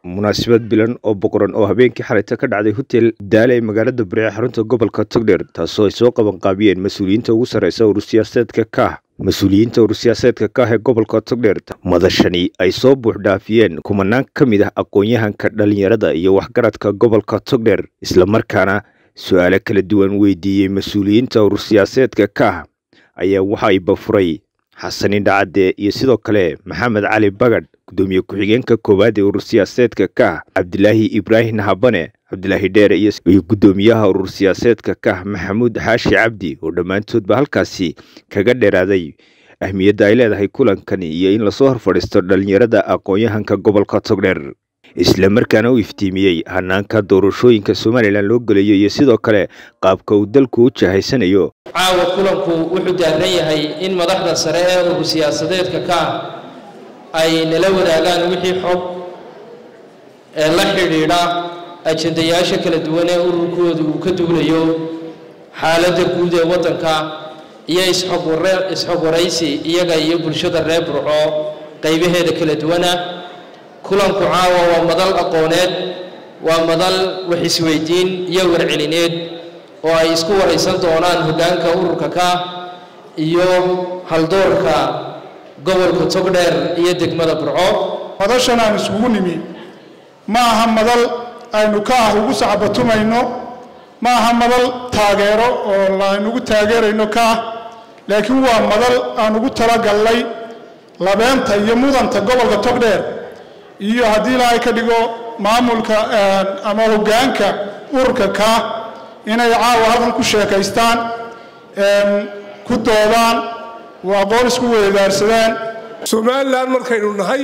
munaasabad bilan oo boqoran oo habeenkii xalayta ka dhacday hotel Daale magaalada Bariya xarunta gobolka Togdheer taasoo ay soo qaban qaabiyeen mas'uuliyiinta ugu sareysa urur siyaasadeedka ka ee gobolka Togdheer madashani ay soo buux dhaafiyeen kumanaan kamid ah aqoon-yahanka dhalinyarada iyo waxgaradka gobolka Togdheer isla markaana su'aalo kala duwan weydiiyay mas'uuliyiinta urur siyaasadeedka ka ayaa waxa ay bafuray Xasan Indhacade iyo sidoo kale Maxamed Cali Bagad gudoomiye ku-xigeenka koowaad ee urur siyaasadeedka ka Cabdilaahi Ibrahim Habane Cabdilaahi Dheere iyo gudoomiyaha urur siyaasadeedka ka Maxamuud Xaashi Cabdi oo dhamaantoodba halkaasi kaga dheeraaday ahmiyadda ay leedahay kulankani iyo in la soo horfadhiisto dhalinyarada aqoon-yahanka gobolka Togdheer isla markaana uu iftiimiyay hanaanka doorashooyinka Soomaaliland loo galayo iyo sidoo kale qaabka uu dalku u jahaysanayo caawa kulanku wuxuu daaran yahay in madaxda sare ee urur siyaasadeedka ka ay nala wadaagaan wixii xog la xiriira ajendayaasha kala duwan ee ururkoodu uu ka duulayo xaaladda guud ee waddanka iyo isxog waraysi iyaga iyo bulshada reer Burco qaybaheeda kala duwana kulanku caawa waa madal aqooneed waa madal wax isweydiin iyo warcelineed oo ay isku waraysan doonaan hoggaanka ururka ka iyo haldoorka gobolka Togdheer iyo degmada Burco madashan aan isugu nimi ma aha madal aynu ka ugu sacbatumayno ma aha madal taageero oo la inugu taageerayno ka laakiin waa madal aan ugu talagalnay labeenta iyo mudanta gobolka Togdheer iyo haddii la ay ka dhigo maamulka ama hoggaanka ururka ka inay caawa halkan ku sheekaystaan ku doodaan waa aqoon isku weydaarsadaan Soomaaliland markaynu nahay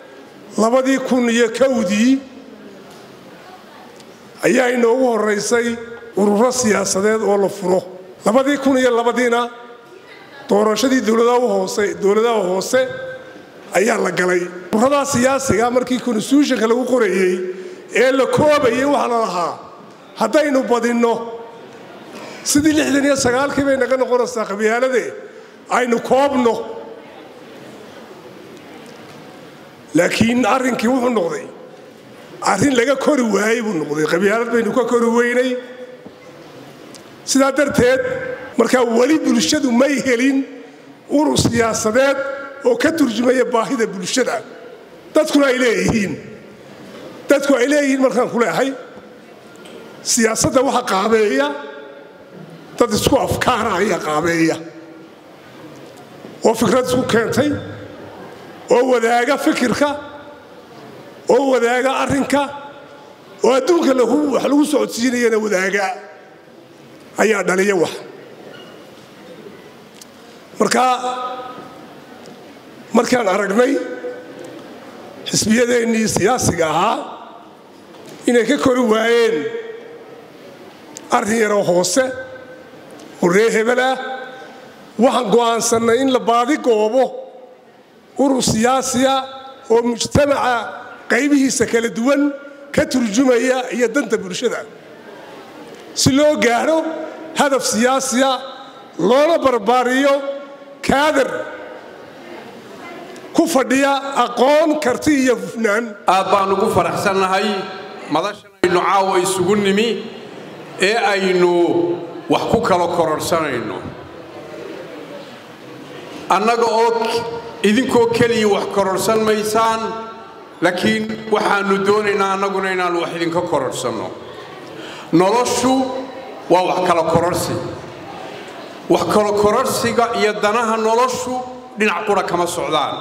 2001 ayaa inoogu horeysay ururo siyaasadeed oo la furo 2002 doorashadii dawladaha hoose ayaa la galay ururada siyaasiga markii constitutionka lagu qoreeyay ee la koobayay waxa la lahaa haddaynu badino sidii 69 bay naga noqonaysaa qabyaalade aynu koobno laakiin arrinkii wuxuu noqday arrin laga kori waayay buu noqday qabyaalad baynu ka kori weynay sidaa darteed marka wali bulshadu may helin urur siyaasadeed oo ka turjumaya baahida bulshada dadku ay leeyihiin markaan ku leeyahay siyaasadda waxa qaabeeya dad isku afkaar ayaa qaabeeya oo fikrad isku keentay oo wadaaga fikirka oo wadaaga arrinka oo adduunka wax lagu socodsiinayana wadaaga ayaa dhaliya wax markaan aragnay xisbiyadeennii siyaasiga ahaa inay ka kori waayeen arrin yaroo hoose oo reer hebel ah waxaan go'aansannay in la baadi goobo urur siyaasiya oo mujtamaca qaybihiisa kala duwan ka turjumaya iyo danta bulshada si loo gaaro hadaf siyaasiya loona barbaariyo kaadir ku fadhiya aqoon karti iyo hufnaan aad baan ugu faraxsanahay madashan aynu caawa isugu nimi ee aynu wax ku kala kororsanayno annaga oo idinkoo kaliya wax kororsan maysaan laakiin waxaanu doonaynaa annaguna inaan wax idinka kororsanno noloshu waa wax kala kororsi wax kala kororsiga iyo danaha noloshu dhinac qura kama socdaan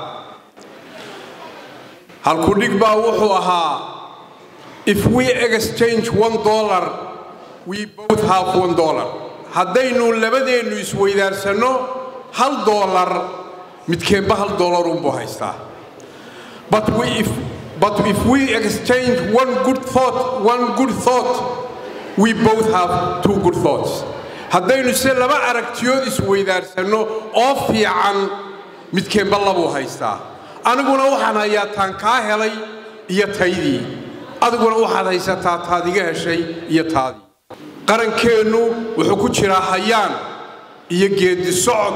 halku dhig baa wuxuu ahaa if we exchange $1 we both have $1 haddaynu labadeennu isweydaarsanno $1 midkeenba $1 unbuu haystaa but if we exchange one good thought we both have two good thoughts haddaynu se laba aragtiyood isweydaarsanno oo fiican midkeenba labuu haystaa aniguna waxaan hayaa taan kaa helay iyo taydii adiguna waxaad haysataa taadiga heshay iyo taadii qarankeennu wuxuu ku jiraa hayaan iyo geedi socod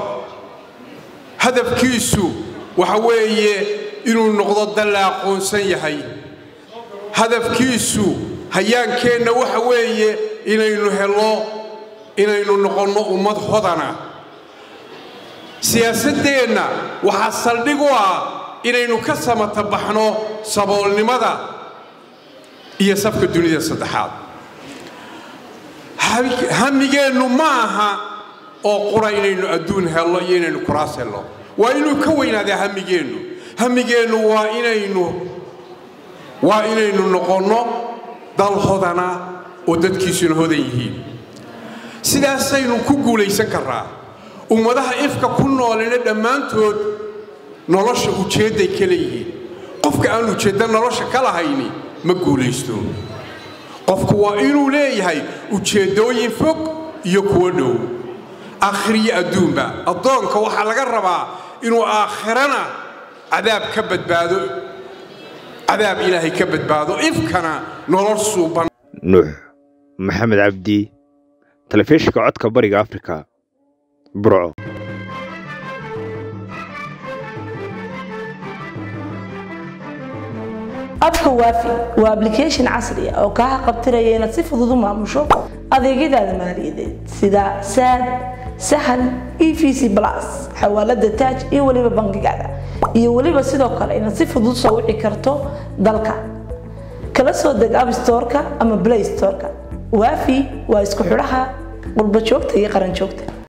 hadafkiisu waxa weeye inuu noqdo dal la aqoonsan yahay hadafkiisu hayaankeenna waxa weeye inaynu helo inaynu noqonno ummad hodana siyaasadeenna waxa saldhig u ah inaynu ka samata baxno saboolnimada iyo safka dunida saddexaad hamigeennu ma aha oo qura inaynu adduun helo iyo inaynu kuraas helo waa inuu ka weynaadaa hamigeennu waa inaynu noqonno dal hodana oo dadkiisuna hodan yihiin sidaasaynu ku guulaysan karraa ummadaha ifka ku noolina dhammaantood nolosha ujeedday ka leeyihiin qofka aan ujeedda nolosha ka lahayni ma guulaysto qofku waa inuu leeyahay ujeeddooyin fog iyo kuwo dhow aakhiriyo adduunba addoonka waxaa laga rabaa inuu aakhirana cadaab ka badbaado cadaab ilaahay ka badbaado ifkana nolol suuban nuux maxamed cabdi telefishinka codka bariga afrika burco abka waafi waa application casri ah oo kaa qabtiraya inaad si fudud u maamusho adeegyada maaliyadeed sida saad sahal EFC plus xawaalada taaj iyo waliba bangigaada iyo waliba sidoo kale inaad si fudud soo wici karto dalka kala soo deg App Store-ka ama Play Store-ka waafi waa isku xidhaha qurba joogta iyo qaran joogta